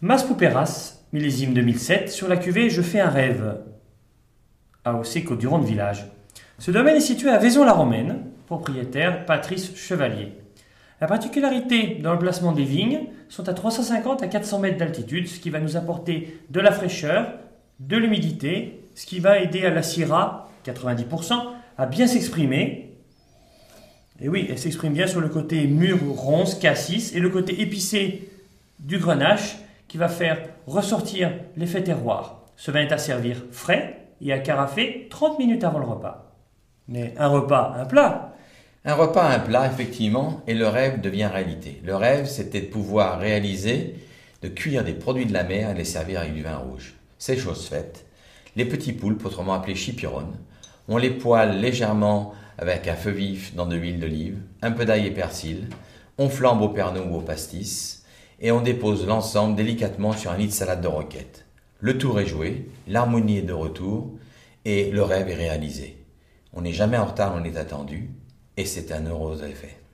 Mas Pouperas, millésime 2007, sur la cuvée Je fais un rêve, AOC Côte-du-Rhône Village. Ce domaine est situé à Vaison-la-Romaine, propriétaire Patrice Chevalier. La particularité dans le placement des vignes sont à 350 à 400 mètres d'altitude, ce qui va nous apporter de la fraîcheur, de l'humidité, ce qui va aider à la Syrah, 90%, à bien s'exprimer. Et oui, elle s'exprime bien sur le côté mûr, ronce, cassis, et le côté épicé du grenache, qui va faire ressortir l'effet terroir. Ce vin est à servir frais et à carafer 30 minutes avant le repas. Mais un repas, un plat. Un repas, un plat, effectivement, et le rêve devient réalité. Le rêve, c'était de pouvoir réaliser, de cuire des produits de la mer et de les servir avec du vin rouge. C'est chose faite. Les petits poulpes, autrement appelés chipirones, on les poêle légèrement avec un feu vif dans de l'huile d'olive, un peu d'ail et persil, on flambe au pernod ou au pastis, et on dépose l'ensemble délicatement sur un lit de salade de roquette. Le tour est joué, l'harmonie est de retour, et le rêve est réalisé. On n'est jamais en retard, on est attendu, et c'est un heureux effet.